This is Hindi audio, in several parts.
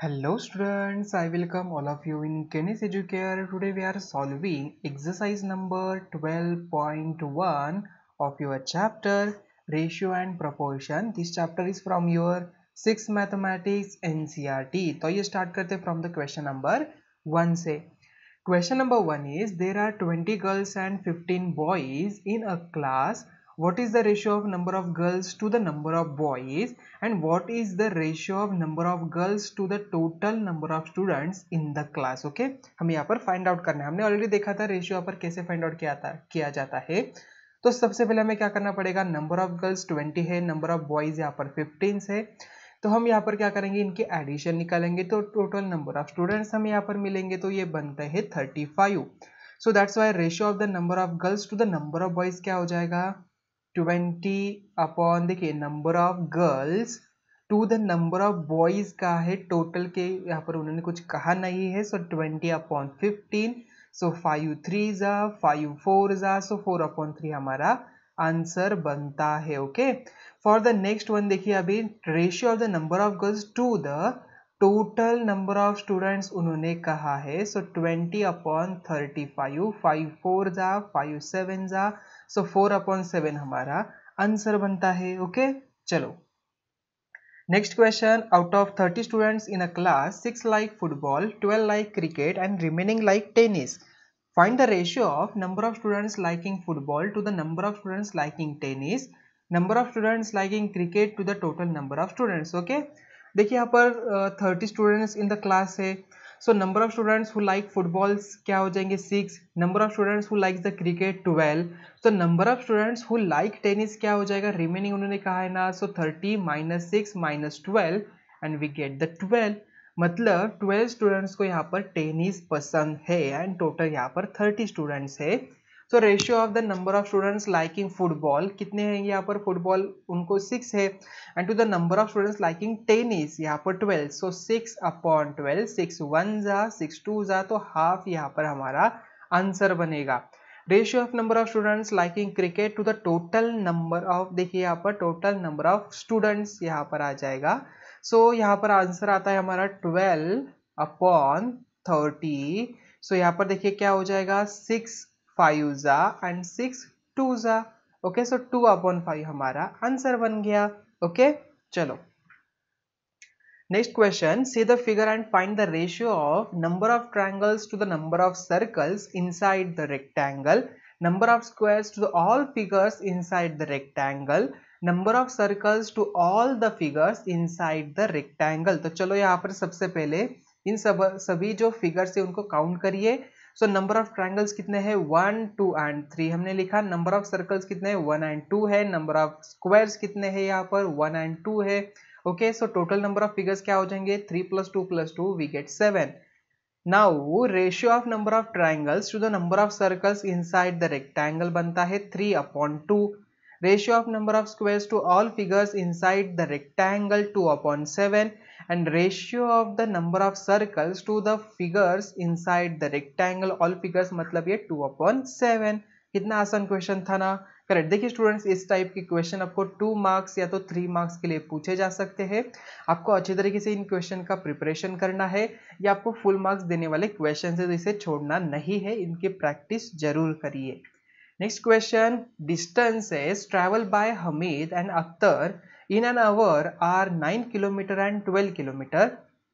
Hello students, I welcome all of you in Kenis Educare. Today we are solving exercise number 12.1 of your chapter Ratio and Proportion. This chapter is from your 6th Mathematics NCERT. तो ये start करते from the question number 1 से. Question number 1 is there are 20 girls and 15 boys in a class. What is the ratio of number of girls to the number of boys and what is the ratio of number of girls to the total number of students in the class? Okay, हम यहाँ पर फाइंड आउट करना है. हमने ऑलरेडी देखा था रेशियो यहाँ पर कैसे फाइंड आउट किया जाता है. तो सबसे पहले हमें क्या करना पड़ेगा, नंबर ऑफ गर्ल्स 20 है, नंबर ऑफ बॉयज यहाँ पर 15 है. तो हम यहाँ पर क्या करेंगे, इनके एडिशन निकालेंगे तो टोटल नंबर ऑफ स्टूडेंट्स हमें यहाँ पर मिलेंगे, तो ये बनते हैं 35. So that's why ratio of the number of girls to the number of boys क्या हो जाएगा, 20 अपॉन, देखिए number of girls to the number of boys का है टोटल के, यहाँ पर उन्होंने कुछ कहा नहीं है. सो 20 अपॉन 15, सो 5 3 जा 5 4 जा, सो 4 अपॉन 3 हमारा आंसर बनता है. Okay, for the next one देखिए, अभी ratio of the number of girls to the total number of students उन्होंने कहा है. सो 20 अपॉन 35, 5 4 जा 5 7 जा, सो 4 अपॉन 7 हमारा आंसर बनता है. ओके, चलो next question. Out of 30 students in a class, 6 like football, 12 like cricket and remaining like tennis. Find the ratio of number of students liking football to the number of students liking tennis, number of students liking cricket to the total number of students. Okay, देखिए यहाँ पर 30 स्टूडेंट्स इन द क्लास है. So number of students who like footballs क्या हो जाएंगे 6, number of students who like the cricket 12. तो number of students who like tennis क्या हो जाएगा, रिमेनिंग उन्होंने कहा है ना, so 30 minus 6 minus 12 and we get the 12. मतलब 12 स्टूडेंट्स को यहाँ पर टेनिस पसंद है एंड टोटल यहाँ पर 30 स्टूडेंट्स है. So ratio of the number of students liking football कितने हैं यहाँ पर, फुटबॉल उनको 6 है and to the number of students liking tennis यहाँ पर 12. सो 6 अपॉन 12, 6 1 जा 6 2 जा, तो हाफ यहाँ पर हमारा आंसर बनेगा. Ratio of number of students liking cricket to the total number of, देखिए यहाँ पर टोटल नंबर ऑफ स्टूडेंट्स यहाँ पर आ जाएगा. सो यहाँ पर आंसर आता है हमारा 12 अपॉन 30. सो यहाँ पर देखिए क्या हो जाएगा, 6 5 जा एंड 6 2 जा. ओके, सो 2 अपॉन 5 हमारा आंसर बन गया. ओके, चलो next question. See the figure and find the ratio of number of triangles to the number of circles inside the rectangle, number of squares to all figures inside the rectangle, number of circles to all the figures inside the rectangle. तो चलो यहाँ पर सबसे पहले इन सभी जो फिगर्स है उनको काउंट करिए. सो नंबर ऑफ ट्रायंगल्स कितने हैं, 1 2 एंड 3 हमने लिखा. नंबर ऑफ सर्कल्स कितने हैं, 1 एंड 2 है. नंबर ऑफ स्क्वायर्स कितने हैं यहाँ पर, 1 एंड 2 है. Okay, so total number of figures क्या हो जाएंगे, 3 + 2 + 2 we get 7. Now ratio of number of triangles to the number of circles inside the rectangle बनता है 3 upon 2. Ratio of number of squares to all figures inside the rectangle 2 upon 7. And ratio of the number of circles to the figures inside the rectangle all figures मतलब ये 2 upon 7. कितना आसान क्वेश्चन था ना. करेक्ट. देखिए स्टूडेंट्स, इस टाइप के क्वेश्चन आपको 2 मार्क्स या तो 3 मार्क्स के लिए पूछे जा सकते हैं. आपको अच्छी तरीके से इन क्वेश्चन का प्रिपरेशन करना है. ये आपको फुल मार्क्स देने वाले क्वेश्चन है, तो इसे छोड़ना नहीं है, इनकी प्रैक्टिस जरूर करिए. Next question. Distances travel by Hamid and Akhtar in an hour are 9 kilometre and 12 kilometre.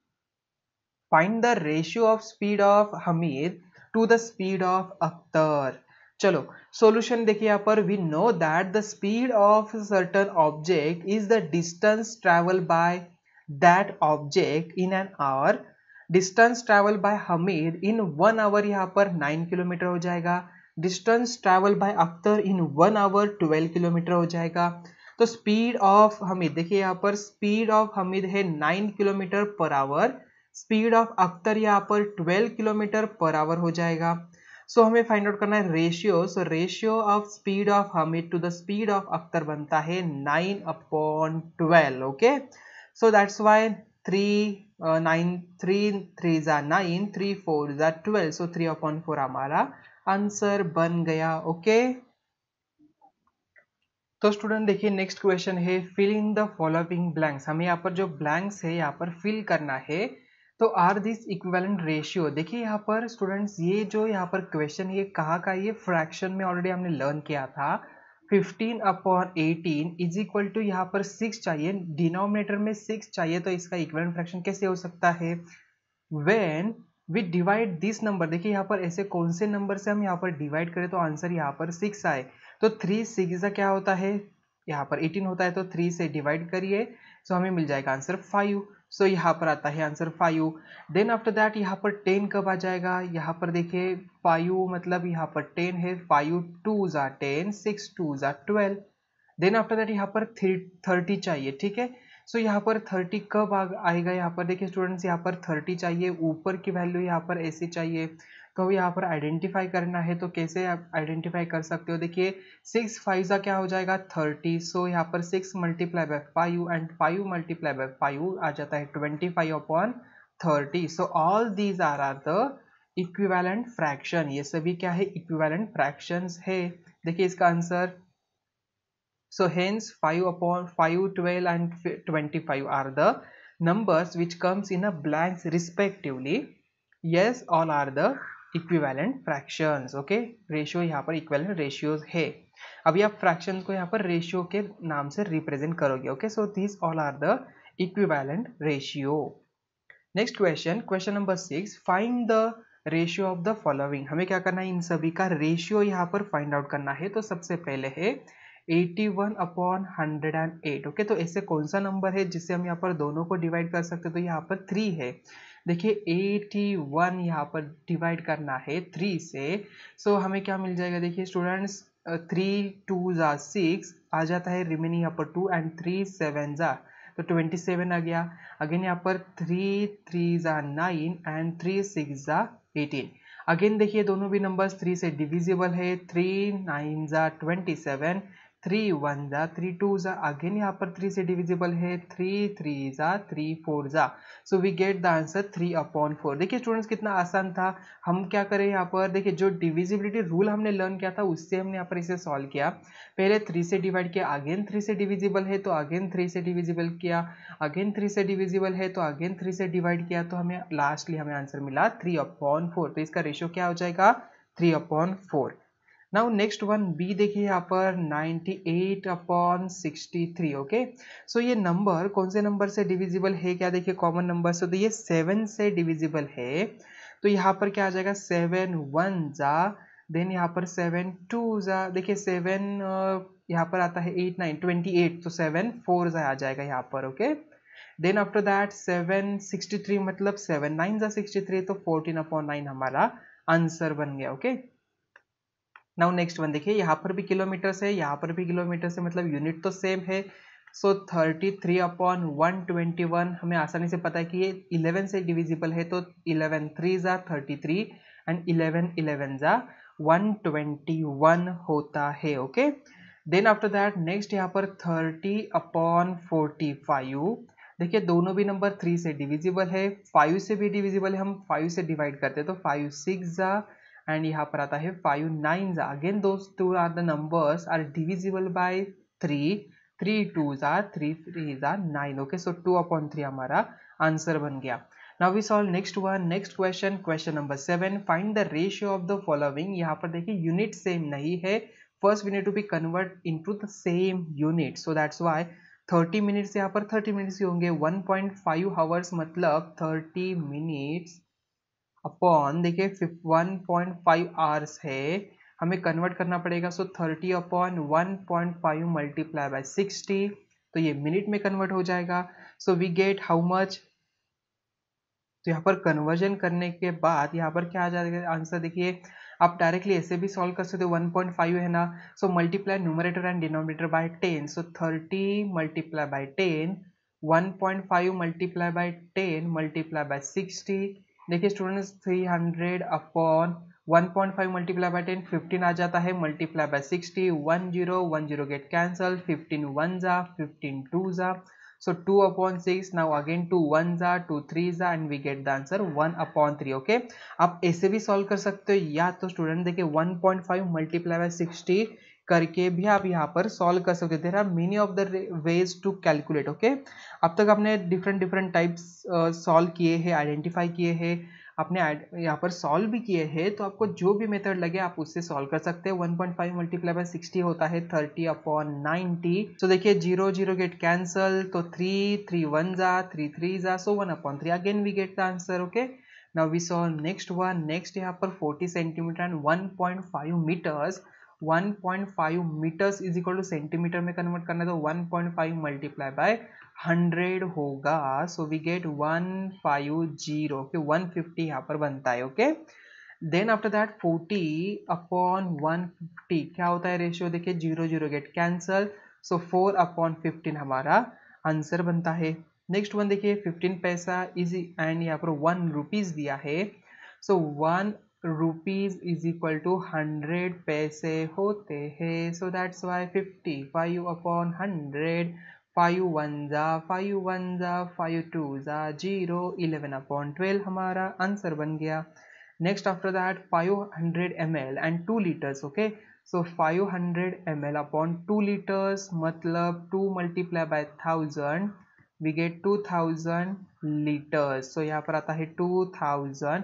Find the ratio of speed of Hamid to the speed of Akhtar. चलो सॉल्यूशन देखिए यहाँ पर. We know that the speed of certain object is the distance travel by that object in an hour. Distance travel by Hamid in 1 hour यहाँ पर 9 किलोमीटर हो जाएगा. Distance travel by Akhtar in 1 hour 12 kilometre हो जाएगा. तो स्पीड ऑफ हमीद देखिए यहाँ पर, स्पीड ऑफ हमीद है 9 kilometre per hour, speed of Akhtar यहाँ पर 12 किलोमीटर पर आवर हो जाएगा. सो हमें फाइंड आउट करना है ratio. So ratio of speed of Hamid to the speed of Akhtar बनता है 9 upon 12. Okay, so that's why 9 3 3 जा 9, 3 4 जा 12. सो 3 अपॉन 4 हमारा आंसर बन गया. ओके, तो स्टूडेंट देखिए नेक्स्ट क्वेश्चन है fill in the following blanks. हमें यहाँ पर जो ब्लैंक्स है यहाँ पर फिल करना है. तो आर दिस इक्विवेलेंट रेशियो, देखिए यहाँ पर स्टूडेंट्स ये जो यहाँ पर क्वेश्चन ये कहाँ का, ये फ्रैक्शन में ऑलरेडी हमने लर्न किया था 15/18 इज इक्वल टू यहाँ पर 6 चाहिए, डिनोमिनेटर में 6 चाहिए, तो इसका इक्विवेलेंट फ्रैक्शन कैसे हो सकता है? When we divide this number, देखिए यहाँ पर ऐसे कौन से नंबर से हम यहाँ पर डिवाइड करें तो आंसर यहाँ पर 6 आए, तो 3 6 क्या होता है, यहाँ पर 18 होता है, तो 3 से डिवाइड करिए सो हमें मिल जाएगा आंसर 5। सो यहाँ पर आता है आंसर 5। देन आफ्टर दैट यहाँ पर 10 कब आ जाएगा, यहाँ पर देखिए 5 मतलब यहाँ पर 10 है, 5 2 ज़ा 10, 6 2 ज़ा 12। देन आफ्टर दैट यहाँ पर 30 चाहिए, ठीक है। सो यहाँ पर 30 कब आएगा, यहाँ पर देखिए स्टूडेंट्स यहाँ पर 30 चाहिए, ऊपर की वैल्यू यहाँ पर ऐसे चाहिए, तो यहाँ पर आइडेंटिफाई करना है, तो कैसे आप आइडेंटिफाई कर सकते हो, देखिए 6 5 का क्या हो जाएगा 30, सो यहाँ पर 6 multiply by 5 and 5 multiply by 5 आ जाता है 25/30। So all these are the equivalent fraction, ये सभी क्या है, इक्विवेलेंट फ्रैक्शंस है। देखिए इसका answer, so hence 5/5, 12 and 25 are the numbers which comes in a blanks respectively. Yes, all are the equivalent fractions. Okay, ratio यहाँ पर equivalent ratios है। अभी आप fractions को यहाँ पर ratio के नाम से represent करोगे। Okay, so these all are the equivalent ratio. Next question, question number 6. Find the ratio of the following. हमें क्या करना है, इन सभी का रेशियो यहाँ पर फाइंड आउट करना है। तो सबसे पहले है 81/108। ओके, तो ऐसे कौन सा नंबर है जिससे हम यहाँ पर दोनों को डिवाइड कर सकते हैं, तो यहाँ पर 3 है। देखिए 81 यहाँ पर डिवाइड करना है 3 से, सो हमें क्या मिल जाएगा, देखिए स्टूडेंट्स 3 2 ज़ा 6 आ जाता है, रिमेनिंग यहाँ पर 2 एंड 3 7 ज़ा, तो 27 आ गया। अगेन यहाँ पर 3 3 ज़ा 9 एंड 3 6 ज़ा 18। अगेन देखिए दोनों भी नंबर्स 3 से डिविजिबल है, 3 9 ज़ा 27, 3 1 ज़ा 3 2 ज़ा, अगेन यहाँ पर 3 से डिविजिबल है, 3 3 ज़ा 3 4 ज़ा, so we get the answer 3/4। देखिए स्टूडेंट्स कितना आसान था। हम क्या करें यहाँ पर, देखिए जो डिविजिबिलिटी रूल हमने लर्न किया था उससे हमने यहाँ पर इसे सॉल्व किया। पहले 3 से डिवाइड किया, अगेन 3 से डिविजिबल है तो अगेन 3 से डिविजिबल किया, अगेन 3 से डिविजिबल है तो अगेन 3 से डिवाइड किया, तो हमें लास्टली हमें आंसर मिला 3/4। तो इसका रेशियो क्या हो जाएगा, 3/4। नाउ नेक्स्ट वन बी, देखिए यहाँ पर 98/63। ओके, सो ये नंबर कौन से नंबर से डिविजिबल है, क्या देखिए कॉमन नंबर से, तो ये 7 से डिविजिबल है, तो यहाँ पर क्या आ जाएगा 7 1 ज़ा, देन यहाँ पर 7 2 ज़ा, देखिए 7 यहाँ पर आता है 8 9 28, तो 7 4 ज़ा आ जाएगा यहाँ पर। ओके, देन आफ्टर दैट 7 63 मतलब 7 9 ज़ा 63, तो 14/9 हमारा आंसर बन गया। ओके, नाउ नेक्स्ट वन देखिए, यहाँ पर भी किलोमीटर से, यहाँ पर भी किलोमीटर से, मतलब यूनिट तो सेम है। सो 33/121 हमें आसानी से पता है कि ये 11 से डिविजिबल है, तो 11 3 ज़ा 33 एंड 11 11 ज़ा 121 होता है। Okay, then after that next यहाँ पर 30/45। देखिए दोनों भी नंबर 3 से डिविजिबल है, 5 से भी डिविजिबल है, हम 5 से डिवाइड करते हैं, तो 5 6 ज़ा एंड यहाँ पर आता है 5 9 ज़ा, again those two are the numbers are divisible by 3, 3 2 ज़ा 3 3 ज़ा 9। ओके, सो 2/3 हमारा आंसर बन गया। Now we solve next one, next question, question number 7। Find the ratio of the following. यहाँ पर देखिए यूनिट सेम नहीं है, first we need to be convert into the same unit, so that's why 30 minutes यहाँ पर 30 मिनट्स ही होंगे, 1.5 आवर्स मतलब 30 मिनट्स अपॉन, देखिए 1.5 आवर्स है, हमें कन्वर्ट करना पड़ेगा, सो 30/1.5 मल्टीप्लाई बाय 60, तो ये मिनट में कन्वर्ट हो जाएगा। So we get how much, तो यहाँ पर कन्वर्जन करने के बाद यहाँ पर क्या आ जाएगा आंसर, देखिए आप डायरेक्टली ऐसे भी सॉल्व कर सकते हो, 1.5 है ना, so multiply numerator and denominator by 10, so 30 multiply by 10, 1.5 multiply by 10 multiply by 60। देखिए स्टूडेंट्स 300/1.5 मल्टीप्लाई बाय 10 15 आ जाता है, मल्टीप्लाई बाय 60 10 10 गेट कैंसल, 15 1 ज़ा 15 2 ज़ा, so 2/6, now again 2 1 ज़ा 2 3 ज़ा and we get the answer 1/3। Okay, आप ऐसे भी सॉल्व कर सकते हो, या तो स्टूडेंट देखिए 1.5 मल्टीप्लाई बाय 60 करके भी आप यहाँ पर सॉल्व कर सकते हो। There are many of the ways to calculate. Okay, अब तक आपने डिफरेंट डिफरेंट टाइप्स सॉल्व किए हैं, आइडेंटिफाई किए हैं, आपने यहाँ पर सॉल्व भी किए हैं, तो आपको जो भी मेथड लगे आप उससे सॉल्व कर सकते हैं। 1.5 मल्टीप्लाई बाय 60 होता है 30/90। तो देखिए 0 0 गेट कैंसल, तो 3 1 जा, 3 जा, so 1/3 again we get the answer. Okay, now we saw next one. Next यहाँ पर 40 centimetre and 1.5 metres. 1.5 metres is equal to centimetre में कन्वर्ट करना है, तो 1.5 मल्टीप्लाई बाय 100 होगा। सो वी गेट 150। ओके, 150 यहाँ पर बनता है। ओके, देन आफ्टर दैट 40/150 क्या होता है रेशियो, देखिए 0 0 गेट कैंसल, सो 4/15 हमारा आंसर बनता है। नेक्स्ट वन देखिए 15 पैसा इज एंड यहाँ पर 1 रुपीज दिया है, so 1 rupees is equal to 100 paise होते हैं। सो दैट्स वाई 55/100, 5 1 जा, 5 1 जा, 5 2 जा 0, 11/12 हमारा आंसर बन गया। Next after that 500 ml and 2 liters. Okay, so 500 ml upon 2 liters मतलब 2 multiply by 1000 we get 2000 liters. So यहाँ पर आता है 2000,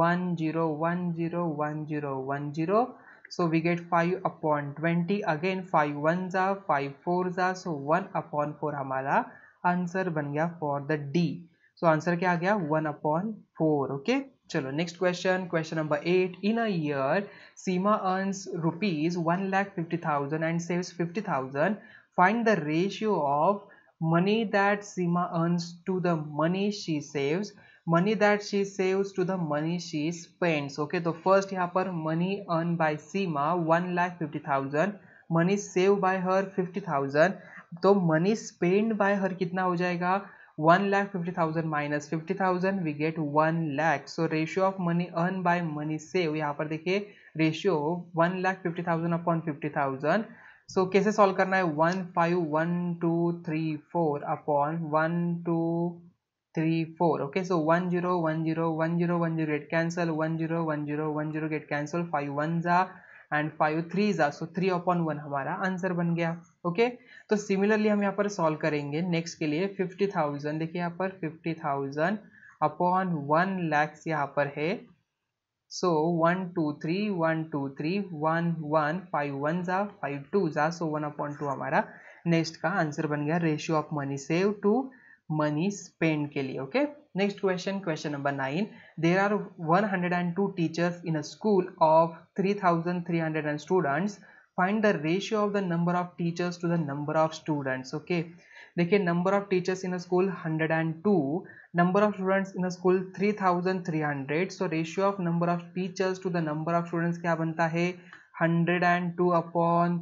10101010, so we get 5/20 again, 5 1 जा, 5 4 जा, so 1/4 हमारा आंसर बन गया for the D. So answer क्या आ गया 1/4. ओके, चलो next question, question number 8। In a year Seema earns rupees 1,50,000 and saves 50,000. Find the ratio of money that Seema earns to the money she saves, money that she saves to the money she spends. Okay, तो फर्स्ट यहाँ पर money earn by Seema 1,50,000, money save by her 50,000, तो मनी स्पेंड बाय हर कितना हो जाएगा 1,50,000 minus 50,000 we get 1 lakh. So ratio of money earn by money save, यहाँ पर देखिए रेशियो 1,50,000 अपॉन 50,000। सो कैसे सॉल्व करना है 1 5 1 2 3 4 upon 1 2 3 4। Okay, so 1 0 1 0 1 0 1 0 get cancel, 1 0 1 0 1 0 get cancel, 5 1 जा एंड 5 3 जा, सो 3/1 हमारा आंसर बन गया। ओके, तो सिमिलरली हम यहाँ पर सॉल्व करेंगे नेक्स्ट के लिए 50,000। देखिए यहाँ पर 50,000 अपॉन 1 लाख यहाँ पर है, सो 1 2 3 1 2 3 1 1 5 1 जा, 5 2 जा, सो 1/2 हमारा नेक्स्ट का आंसर बन गया ratio of money save to money spend के लिए। Okay, next question, question number 9। There are 102 teachers in a school of 3,300 students, find the ratio of the number of teachers to the number of students. Okay, देखिए number of teachers in a school 102, number of students in a school 3,300, so ratio of number of teachers to the number of students क्या बनता है 102 अपॉन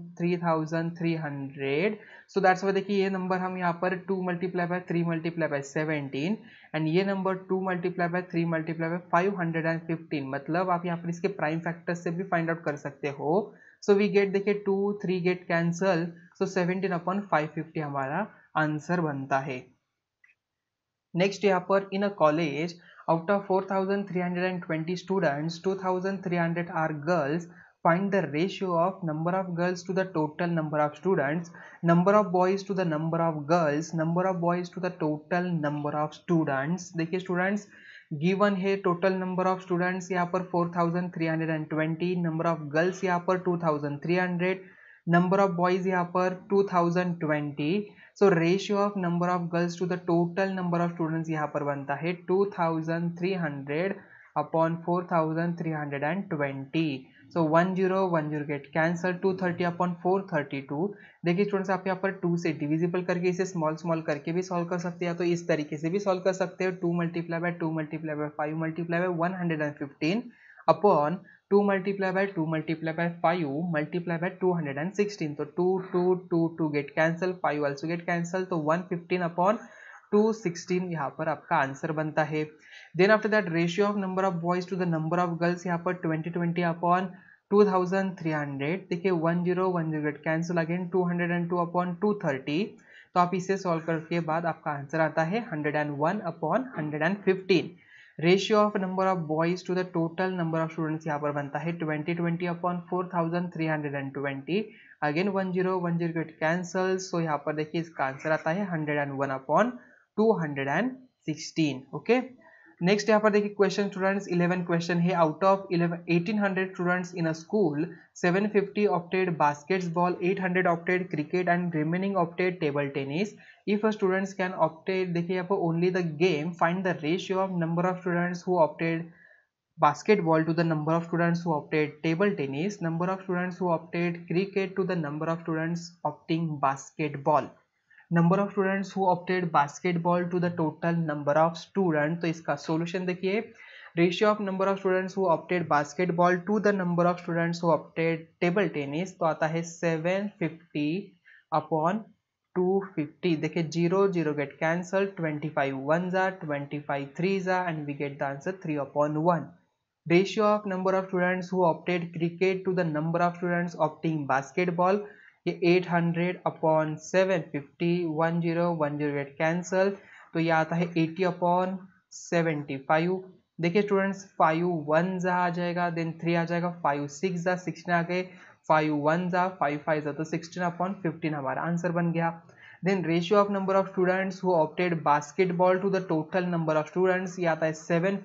3,300। सो दैट्स वाई देखिए ये नंबर हम यहाँ पर 2 multiply by 3 multiply by 17 and ये number 2 multiply by 3 multiply by 515, मतलब आप यहाँ पर इसके प्राइम फैक्टर से भी फाइंड आउट कर सकते हो। सो वी गेट देखिए 2 3 गेट कैंसल, सो 17/550 हमारा आंसर बनता है। नेक्स्ट यहाँ पर in a college out of 4,320 students 2,300 are girls, find the ratio of number of girls to the total number of students, number of boys to the number of girls, number of boys to the total number of students। देखिए स्टूडेंट्स गिवन है टोटल नंबर ऑफ स्टूडेंट्स यहाँ पर 4,320, नंबर ऑफ गर्ल्स यहाँ पर 2,300, नंबर ऑफ बॉयज यहाँ पर 2,020। So ratio of number of girls to the total number of students यहाँ पर बनता है 2,300 upon 4,320। So 1 0 1 0 get cancel, 230 upon 432। देखिए स्टूडेंट्स आप यहाँ पर 2 से डिविजिबल करके इसे स्मॉल स्मॉल करके भी सॉल्व कर सकते हैं, तो इस तरीके से भी सॉल्व कर सकते हो 2 multiply by 2 multiply by 5 multiply by 115 upon 2 multiply by 2 multiply by 5 multiply by 216। तो 2 2 2 2 get cancel, 5 also get cancel, तो 115 अपॉन 216 यहाँ पर आपका आंसर बनता है। Then after that ratio of number of boys to the number of girls यहाँ पर 2020 अपॉन 2,300। देखिए 1 0 1 0 गेट कैंसल, अगेन 202 अपॉन 230, तो आप इसे सॉल्व करके बाद आपका आंसर आता है 101 upon 115। Ratio of number of boys to the total number of students यहाँ पर बनता है 2020 upon 4,320, again 1 0 get cancel, so यहाँ पर देखिए इसका आंसर आता है 101/216. ओके, नेक्स्ट यहाँ पर देखिए क्वेश्चन स्टूडेंट्स 11 क्वेश्चन है. Out of 1800 students in a school 750 opted basketball, 800 opted cricket and remaining opted table tennis. If a students can opted, देखिए यहाँ पर only the game, find the ratio of number of students who opted basketball to the number of students who opted table tennis, number of students who opted cricket to the number of students opting basketball, number of students who opted basketball to the total number of student. तो इसका सॉल्यूशन देखिए, ratio of number of students who opted basketball to the number of students who opted table tennis, तो आता है 750/250. देखिए 0 गेट कैंसल, 25 1 जा, 25 3 जा, and we get the answer 3/1. Ratio of number of students who opted cricket to the number of students opting basketball, ये 800/750, 10 गेट कैंसल, तो ये आता है 80/75. देखिए स्टूडेंट्स 5 1 जा आ जाएगा, देन 3 आ जाएगा, 5 6 जा, 16 आ गए, 5 1 जा, 5 5 जा, तो 16/15 हमारा आंसर बन गया. Then ratio of number of students who opted basketball to the total number of students, ये आता है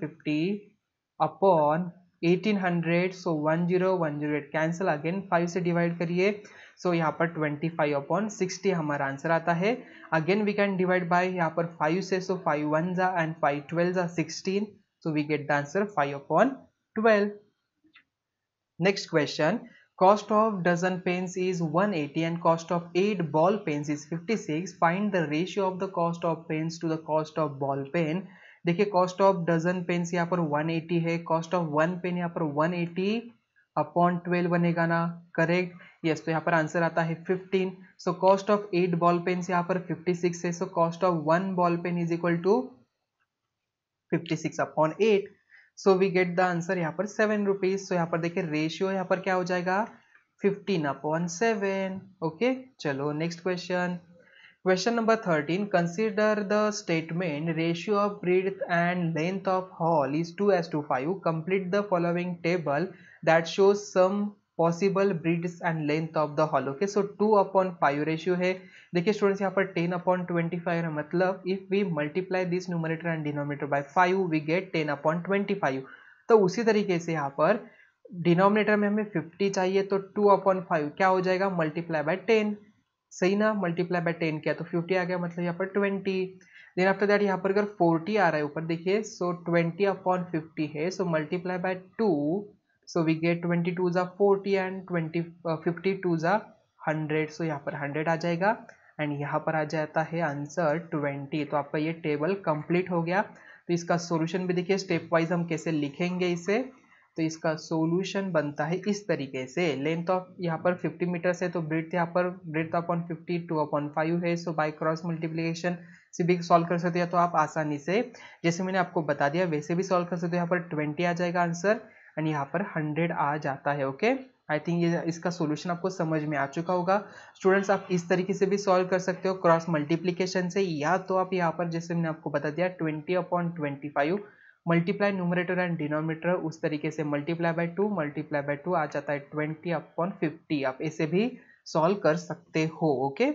750/1800, सो 10 गेट कैंसल, अगेन 5 से डिवाइड करिए, सो यहाँ पर 25/60 हमारा आंसर आता है. Again we can divide by यहाँ पर 5 से, सो 5 1 जा एंड 5 12 जा 16, so we get the answer 5/12. Next question, cost of dozen pens is 180 and cost of 8 ball pens is 56. Find the ratio of the cost of pens to the cost of ball pen. देखिए कॉस्ट ऑफ डजन पेन्स यहाँ पर 180 है, कॉस्ट ऑफ वन पेन यहाँ पर 180/12 बनेगा ना, करेक्ट, यस. तो यहाँ पर आंसर आता है 15. So cost of 8 ball pens यहाँ पर 56 है, so cost of 1 ball pen is equal to 56/8. So we get the answer यहाँ पर 7 रुपीज. सो यहाँ पर देखिए रेशियो यहाँ पर क्या हो जाएगा, 15/7. ओके, चलो next question. Question number 13. Consider the statement ratio of breadth and length of hall is 2:5. Complete the following table that shows some possible breadth and length of the hall. Okay, so 2/5 ratio है. देखिए स्टूडेंट्स यहाँ पर 10/25 है, मतलब if we multiply this numerator and denominator by 5 we get 10/25. तो उसी तरीके से यहाँ पर डिनोमिनेटर में हमें 50 चाहिए, तो 2/5 क्या हो जाएगा, मल्टीप्लाई बाय 10, सही ना, मल्टीप्लाई बाय 10 किया तो 50 आ गया, मतलब यहाँ पर 20. देन आफ्टर दैट यहाँ पर अगर 40 आ रहा है ऊपर देखिए, सो 20/50 है, so multiply by 2, so we get 22 जा 40 एंड 52 जा 100, सो यहाँ पर 100 आ जाएगा एंड यहाँ पर आ जाता है आंसर 20. तो आपका ये टेबल कंप्लीट हो गया. तो इसका सॉल्यूशन भी देखिए स्टेप वाइज हम कैसे लिखेंगे इसे. तो इसका सॉल्यूशन बनता है इस तरीके से, लेंथ ऑफ यहाँ पर 50 मीटर्स है, तो ब्रेड्थ यहाँ पर ब्रेड्थ अपॉन 50 2/5 है, सो बाय क्रॉस मल्टीप्लिकेशन से भी सॉल्व कर सकते हैं. तो आप आसानी से जैसे मैंने आपको बता दिया वैसे भी सॉल्व कर सकते हो. यहाँ पर 20 आ जाएगा आंसर एंड यहाँ पर 100 आ जाता है. ओके, आई थिंक ये इसका सॉल्यूशन आपको समझ में आ चुका होगा. स्टूडेंट्स आप इस तरीके से भी सॉल्व कर सकते हो क्रॉस मल्टीप्लिकेशन से, या तो आप यहाँ पर जैसे मैंने आपको बता दिया 20/25 मल्टीप्लाई न्यूमरेटर एंड डिनोमिनेटर, उस तरीके से मल्टीप्लाई बाय 2 आ जाता है 20/50. आप ऐसे भी सॉल्व कर सकते हो. ओके,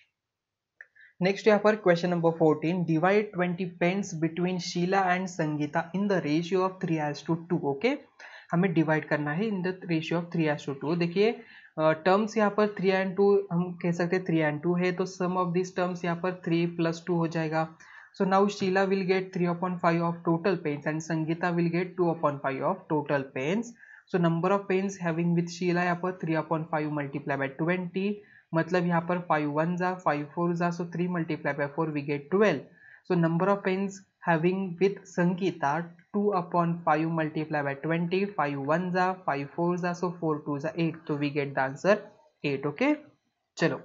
नेक्स्ट यहाँ पर question number 14. Divide 20 pens between Sheela and Sangeeta in the ratio of 3:2. Okay, हमें डिवाइड करना है इन द रेशियो ऑफ 3:2. देखिए टर्म्स यहाँ पर 3 and 2 हम कह सकते हैं 3 and 2 है, तो सम ऑफ दिस टर्म्स यहाँ पर 3 + 2 हो जाएगा. So now Sheila will get 3/5 of total pains and Sangeeta will get 2/5 of total pains. So number of pains having with Sheila यहाँ पर 3/5 multiply by 20, मतलब यहाँ पर 5 1 जा 5 4 जा, so 3 multiply by 4 we get 12. So number of pains having with Sangeeta 2/5 multiply by 20, 5 1 जा 5 4 जा, so 4 2 जा 8, so we get the answer 8. Okay, चलो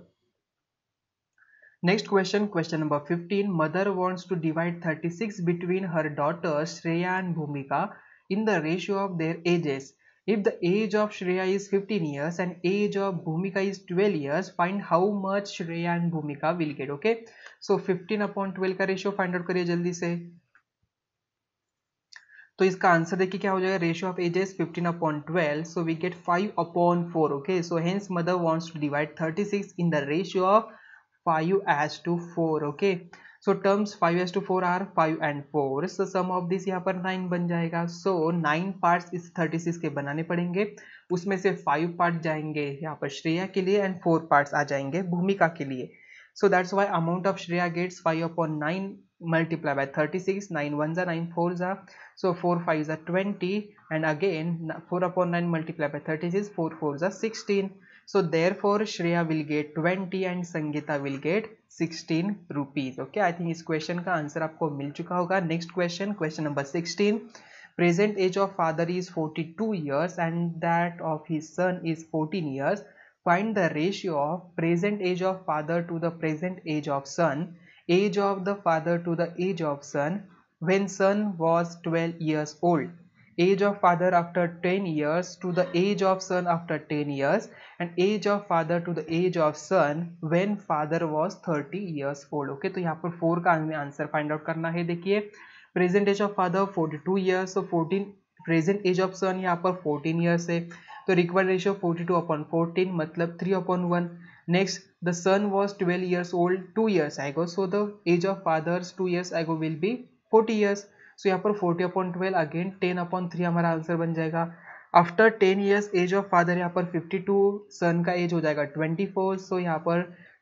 next question, question number 15. Mother wants to divide 36 between her daughters Shreya and Bhumika in the ratio of their ages. If the age of Shreya is 15 years and age of Bhumika is 12 years, find how much Shreya and Bhumika will get. Okay, so 15/12 का रेशियो फाइंड आउट करिए जल्दी से. तो इसका आंसर देखिए क्या हो जाएगा, ratio of ages 15/12, so we get 5/4. Okay, so hence mother wants to divide 36 in the ratio of 5:4. Okay, so terms 5:4 are 5 and 4, so sum of this यहाँ पर 9 बन जाएगा. सो 9 पार्ट्स इस 36 के बनाने पड़ेंगे, उसमें से 5 पार्ट जाएंगे यहाँ पर श्रेया के लिए एंड 4 पार्ट्स आ जाएंगे भूमिका के लिए. So that's why amount of Shreya gets 5/9 multiplied by 36. 9 ones are 9 fours are, so 4 5s are 20, and again 4/9 multiplied by 36, 4 4s are 16. So therefore Shreya will get 20 and Sangeeta will get 16 rupees. Okay, I think इस क्वेश्चन का आंसर आपको मिल चुका होगा. Next question, question number 16. Present age of father is 42 years and that of his son is 14 years. Find the ratio of present age of father to the present age of son, age of the father to the age of son when son was 12 years old, age of father after 10 years to the age of son after 10 years, and age of father to the age of son when father was 30 years old. Okay, तो यहाँ पर 4 का हमें आंसर फाइंड आउट करना है. देखिए present age of father 42 years, तो 14 प्रेजेंट एज ऑफ सन यहाँ पर 14 ईयर्स है, तो रिक्वायर्ड रेशियो 42/14 मतलब 3/1. Next the son was 12 years old 2 years ago, so the age of fathers 2 years ago will be 40 years. So यहाँ पर 40/12 अगेन 10/3 हमारा आंसर बन जाएगा. After 10 years age of father यहाँ पर 52, सन का एज हो जाएगा 24, सो यहाँ पर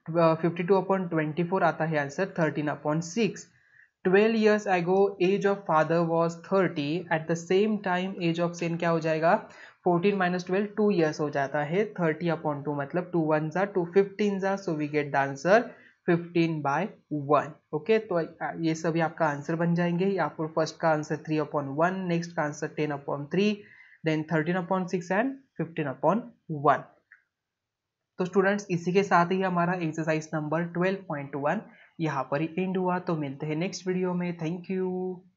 52/24 आता है answer 13/6. 12 years ago age of father was 30, at the same time age of son क्या हो जाएगा, 14 minus 12 2 years हो जाता है, 30/2 मतलब 2 ones are 2 15s are, so we get the answer 15/1. Okay, तो ये सभी आपका आंसर बन जाएंगे. यहाँ पर फर्स्ट का आंसर 3/1, नेक्स्ट का आंसर 10/3, देन 13/6 एंड 15/1. तो स्टूडेंट्स इसी के साथ ही हमारा एक्सरसाइज नंबर 12.1 यहाँ पर ही एंड हुआ. तो मिलते हैं नेक्स्ट वीडियो में. Thank you.